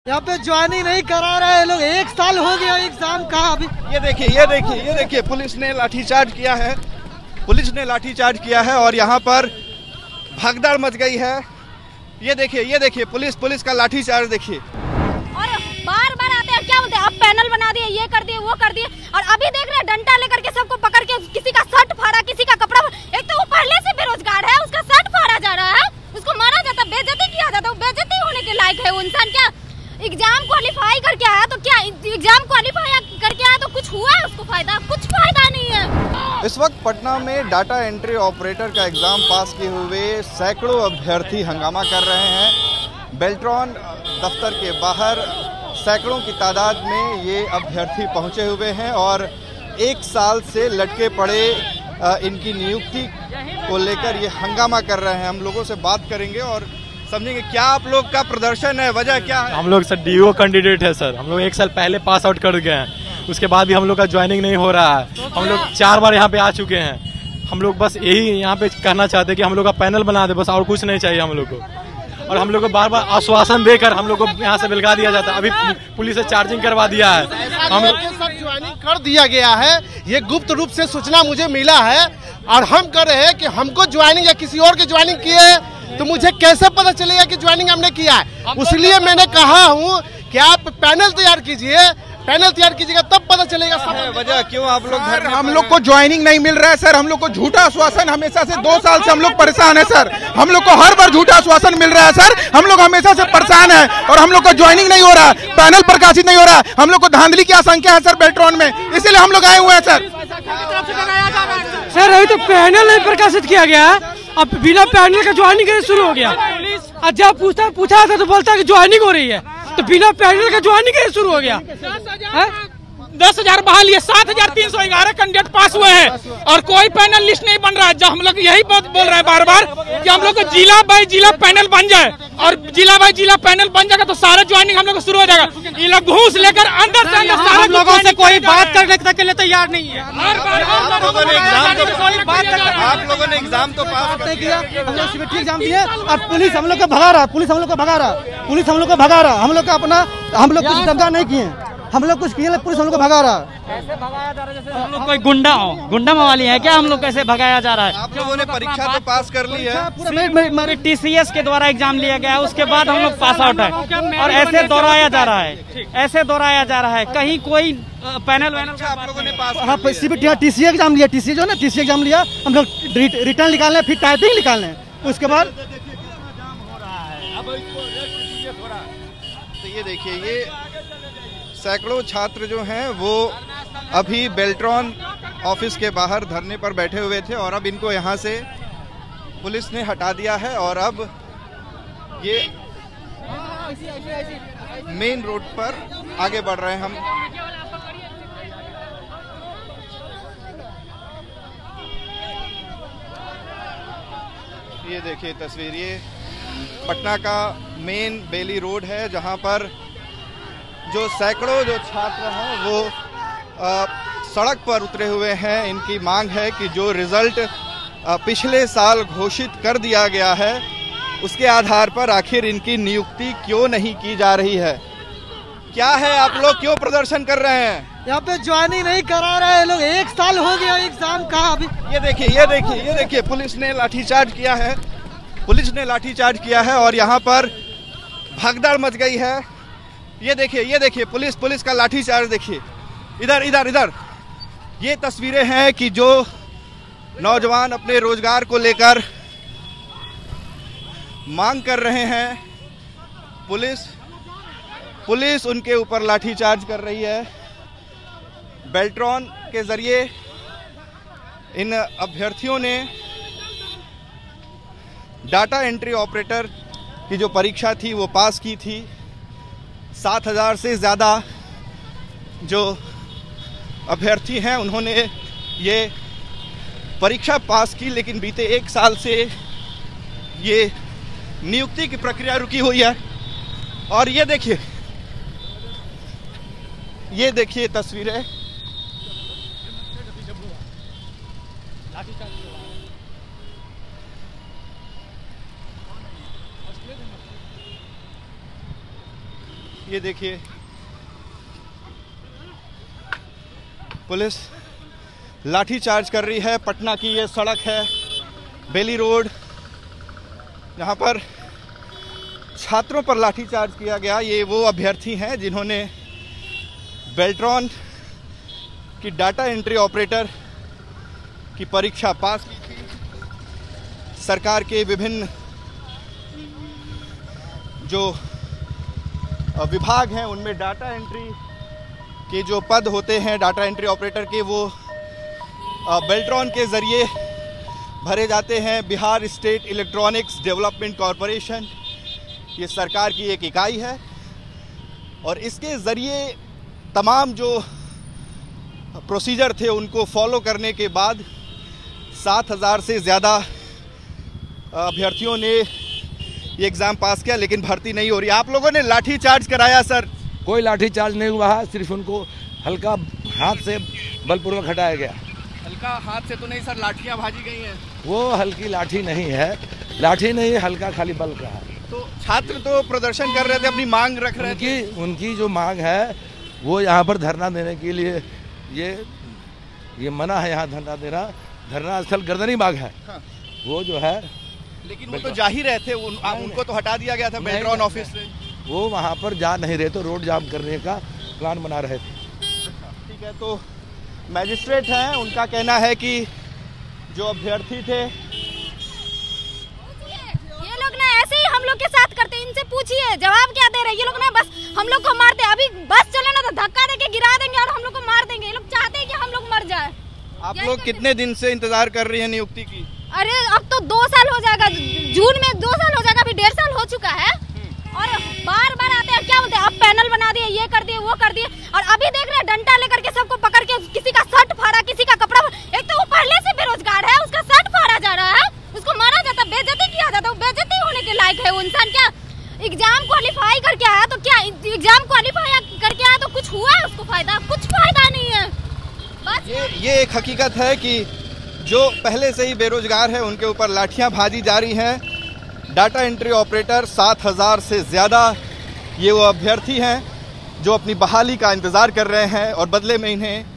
यहाँ पे ज्वाइनिंग नहीं करा रहे लोग, 1 साल हो गया एग्जाम का अभी। ये देखिए पुलिस ने लाठीचार्ज किया है, और यहाँ पर भगदड़ मच गई है। ये देखिए पुलिस का लाठीचार्ज देखिए। और बार आते हैं, क्या बोलते हैं, अब पैनल बना दिए, ये कर दिए, वो कर दिए, और अभी देख रहे हैं डंडा लेकर के सबको पकड़ के किसी का शर्ट फाड़ा, किसी का कपड़ा। एक तो वो पहले से बेरोजगार है, उसका शर्ट फाड़ा जा रहा है, उसको मारा जाता, बेइज्जती किया जाता। वो बेइज्जती होने के लायक है वो इंसान? क्या एग्जाम क्वालिफाई करके आया तो क्या एग्जाम क्वालिफाई करके आया तो कुछ हुआ है उसको फायदा? कुछ फायदा नहीं है। इस वक्त पटना में डाटा एंट्री ऑपरेटर का एग्जाम पास किए हुए सैकड़ों अभ्यर्थी हंगामा कर रहे हैं। बेल्ट्रॉन दफ्तर के बाहर सैकड़ों की तादाद में ये अभ्यर्थी पहुंचे हुए हैं और 1 साल से लटके पड़े इनकी नियुक्ति को लेकर ये हंगामा कर रहे हैं। हम लोगों से बात करेंगे और समझेंगे क्या आप लोग का प्रदर्शन है, वजह क्या है। हम लोग सर डीओ कैंडिडेट है सर, हम लोग 1 साल पहले पास आउट कर गए हैं, उसके बाद भी हम लोग का ज्वाइनिंग नहीं हो रहा है। हम लोग 4 बार यहाँ पे आ चुके हैं। हम लोग बस यही यहाँ पे कहना चाहते हैं कि हम लोग का पैनल बना दे, बस और कुछ नहीं चाहिए हम लोग को। और हम लोग को बार आश्वासन देकर हम लोग को यहाँ से बिलगा दिया जाता है। अभी पुलिस से चार्जिंग करवा दिया है, हम लोग सब ज्वाइनिंग कर दिया गया है। ये गुप्त रूप से सूचना मुझे मिला है और हम कर रहे हैं कि हमको ज्वाइनिंग या किसी और की ज्वाइनिंग किए तो मुझे कैसे पता चलेगा कि ज्वाइनिंग हमने किया है। इसलिए मैंने कहा हूँ कि आप पैनल तैयार कीजिएगा तब पता चलेगा। वजह क्यों आप लोग घर? हम लोग को ज्वाइनिंग नहीं मिल रहा है सर, हम लोग को झूठा आश्वासन हमेशा से 2 साल से हम लोग परेशान है सर। हम लोग को हर बार झूठा आश्वासन मिल रहा है सर, हम लोग हमेशा से परेशान है और हम लोग को ज्वाइनिंग नहीं हो रहा, पैनल प्रकाशित नहीं हो रहा। हम लोग को धांधली की आशंका है सर बेल्ट्रॉन में, इसीलिए हम लोग आए हुए हैं सर। सर अभी तो पैनल नहीं प्रकाशित किया गया, अब बिना पैनल का ज्वाइनिंग शुरू हो गया। और जब पूछा था तो बोलता है कि ज्वाइनिंग हो रही है, तो बिना पैनल का ज्वाइनिंग शुरू हो गया। 10,000 बहाल लिए, 7,311 कैंडिडेट पास हुए हैं और कोई पैनल लिस्ट नहीं बन रहा है। जो हम लोग यही बात बोल रहे हैं बार बार कि हम लोग को जिला बाई जिला पैनल बन जाए, और जिला बाई जिला पैनल बन जाएगा तो सारा ज्वाइनिंग हम लोग को शुरू हो जाएगा। ये लोग घूस लेकर अंदर से अंदर सारा लोगों से कोई बात करने के लिए तैयार नहीं है। आप लोगों ने एग्जाम तो पास नहीं किया, हम लोग सीबीटी एग्जाम दिए और पुलिस हम लोग को भगा रहा, हम लोग कुछ दंगा नहीं किए, हम लोग कुछ किए, पुलिस हम लोग को भगा रहा है। कैसे भगाया जा रहा है? जैसे हम लोग कोई गुंडा मवाली है क्या? हम लोग कैसे भगाया जा रहा है? आप लोगों ने परीक्षा तो पास कर ली है, पूरे TCS के द्वारा एग्जाम लिया गया है, उसके बाद हम लोग पास आउट है और ऐसे दोहराया जा रहा है, कहीं कोई पैनल वैनल। आप लोगों ने पास? हाँ, सीबीटी TCA एग्जाम लिया, TCA जो है ना, TCA एग्जाम लिया, हम लोग रिटर्न निकालने, फिर टाइपिंग निकालने, उसके बाद तो ये देखिए, ये सैकड़ों छात्र जो हैं वो अभी बेल्ट्रॉन ऑफिस के बाहर धरने पर बैठे हुए थे और अब इनको यहाँ से पुलिस ने हटा दिया है और अब ये मेन रोड पर आगे बढ़ रहे हैं हम। ये देखिए तस्वीर, ये पटना का मेन बेली रोड है जहाँ पर जो सैकड़ों जो छात्र हैं वो सड़क पर उतरे हुए हैं। इनकी मांग है कि जो रिजल्ट पिछले साल घोषित कर दिया गया है उसके आधार पर आखिर इनकी नियुक्ति क्यों नहीं की जा रही है। क्या है, आप लोग क्यों प्रदर्शन कर रहे हैं? यहाँ पे ज्वाइनिंग नहीं करा रहे लोग, 1 साल हो गया एग्जाम का अभी। ये देखिए पुलिस ने लाठीचार्ज किया है और यहाँ पर भगदड़ मच गई है। ये देखिए पुलिस का लाठीचार्ज देखिए। इधर ये तस्वीरें हैं कि जो नौजवान अपने रोजगार को लेकर मांग कर रहे हैं, पुलिस उनके ऊपर लाठीचार्ज कर रही है। बेल्ट्रॉन के जरिए इन अभ्यर्थियों ने डाटा एंट्री ऑपरेटर की जो परीक्षा थी वो पास की थी। 7,000 से ज़्यादा जो अभ्यर्थी हैं उन्होंने ये परीक्षा पास की, लेकिन बीते 1 साल से ये नियुक्ति की प्रक्रिया रुकी हुई है। और ये देखिए तस्वीरें। ये देखिए पुलिस लाठीचार्ज कर रही है। पटना की ये सड़क है बेली रोड, यहाँ पर छात्रों पर लाठीचार्ज किया गया। ये वो अभ्यर्थी हैं जिन्होंने बेल्ट्रॉन की डाटा एंट्री ऑपरेटर की परीक्षा पास की थी। सरकार के विभिन्न जो विभाग हैं उनमें डाटा एंट्री के जो पद होते हैं डाटा एंट्री ऑपरेटर के, वो बेल्ट्रॉन के ज़रिए भरे जाते हैं। Bihar state electronics development corporation ये सरकार की एक इकाई है और इसके ज़रिए तमाम जो प्रोसीजर थे उनको फॉलो करने के बाद 7,000 से ज़्यादा अभ्यर्थियों ने ये एग्ज़ाम पास किया, लेकिन भर्ती नहीं हो रही। आप लोगों ने लाठी चार्ज कराया सर? कोई लाठी चार्ज नहीं हुआ है, सिर्फ उनको हल्का हाथ से बलपूर्वक हटाया गया। हल्का हाथ से तो नहीं सर, लाठियां भाजी गई हैं। वो हल्की लाठी नहीं है, लाठी नहीं है, हल्का खाली बल का है। तो छात्र तो प्रदर्शन कर रहे थे, अपनी मांग रख रहे थे। उनकी जो मांग है वो यहाँ पर धरना देने के लिए ये मना है यहाँ धरना देना। धरना स्थल गर्दनीबाग है। हाँ। वो जो है, लेकिन वो तो जा ही रहे थे, उनको तो हटा दिया गया था बेल्ट्रॉन ऑफिस से। वो वहाँ पर जा नहीं रहे, तो रोड जाम करने का प्लान बना रहे थे। ठीक है, तो मैजिस्ट्रेट हैं, उनका कहना है कि जो अभ्यर्थी थे ये लोग ना ऐसे ही हम लोग के साथ करते, इनसे पूछिए जवाब क्या दे रहे। ये लोग ना बस हम लोग को मारते। अभी बस चले ना तो धक्का देके गिरा देंगे और हम लोग को मार देंगे। ये लोग चाहते हैं कि हम लोग मर जाए। आप लोग कितने दिन से इंतजार कर रही हैं नियुक्ति की? अरे अब तो 2 साल हो जाएगा, जून में 2 साल हो जाएगा, अभी 1.5 साल हो चुका है। और बार बार आते हैं, क्या बोलते हैं, अब पैनल बना दिए, ये कर दिए, वो कर दिए। और अभी देख रहे हैं डंडा लेकर के सबको पकड़ के किसी का शर्ट फाड़ा, किसी का कपड़ा। एक तो वो पहले से बेरोजगार है, उसका शर्ट फाड़ा जा रहा है, उसको मारा जाता, बेइज्जती किया जाता। वो बेइज्जती होने के लायक है वो इंसान। क्या एग्जाम क्वालिफाई करके आया तो क्या एग्जाम क्वालिफाई करके आया तो कुछ हुआ है उसको फायदा? कुछ फायदा नहीं है। बस ये एक हकीकत है कि जो पहले से ही बेरोजगार है उनके ऊपर लाठियां भाजी जा रही हैं। डाटा एंट्री ऑपरेटर 7,000 से ज़्यादा ये वो अभ्यर्थी हैं जो अपनी बहाली का इंतज़ार कर रहे हैं और बदले में इन्हें